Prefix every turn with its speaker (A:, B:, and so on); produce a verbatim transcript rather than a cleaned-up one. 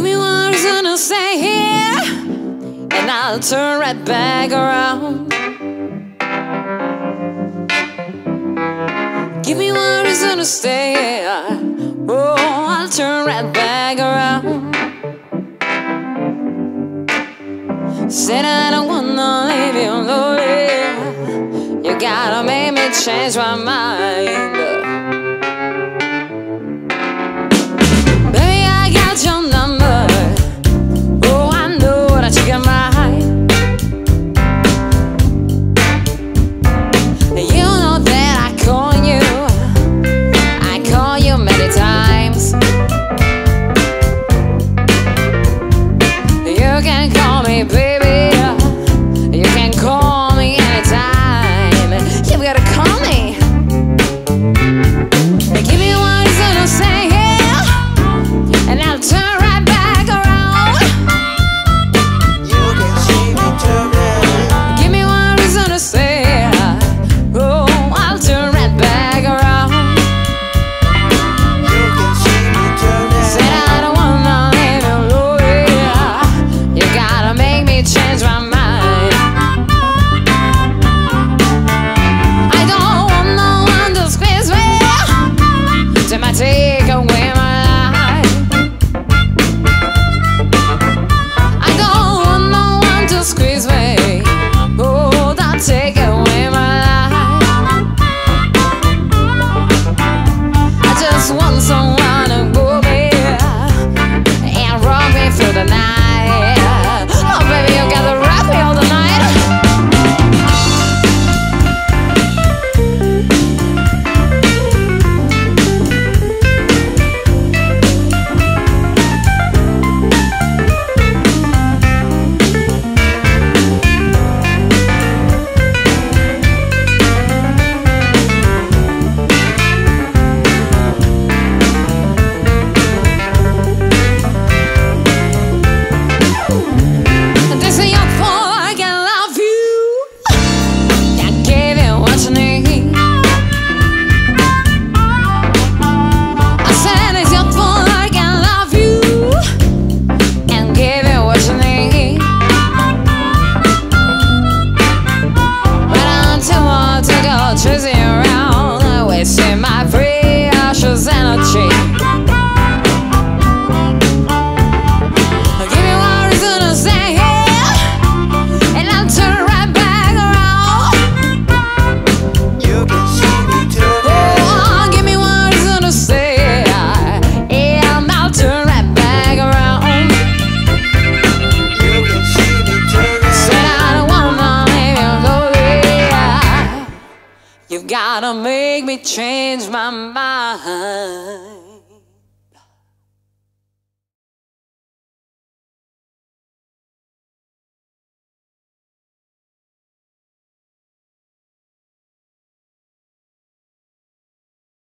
A: me one reason to stay here, and I'll turn right back around. Give me one reason to stay here, oh, I'll turn right back around. Said I don't wanna leave you lonely, you gotta make me change my mind. Baby, I got your number, oh, I know that you got mine. You know that I call you, I call you many times. You can call me baby, you can call me anytime. You've gotta call me. Give me one reason to stay here, and I'll turn right back around.
B: You can see me turning.
A: Give me one reason to stay here, oh, I'll turn right back around.
B: You can see me turning.
A: Said I don't wanna leave you lonely, you gotta make me change my mind. I don't want no one to squeeze me, they might take away my life. I don't want no one to squeeze me, oh, don't take away my life. I just want someone to hold me and rock me through the night. Oh baby, you gotta rock me all the night. They say you're full, I can love you, I gave you what you need. I said it's your fault, I can love you and give you what you need. But I'm too old to go chasing you around, wasting my precious energy. Give me one reason to stay here, and I'll turn right back around.
B: You can see me turning.
A: Oh, give me one reason to stay here, and I'll turn right back around.
B: You can see me turning.
A: Said I don't wanna leave you lonely, you've gotta make me change my mind.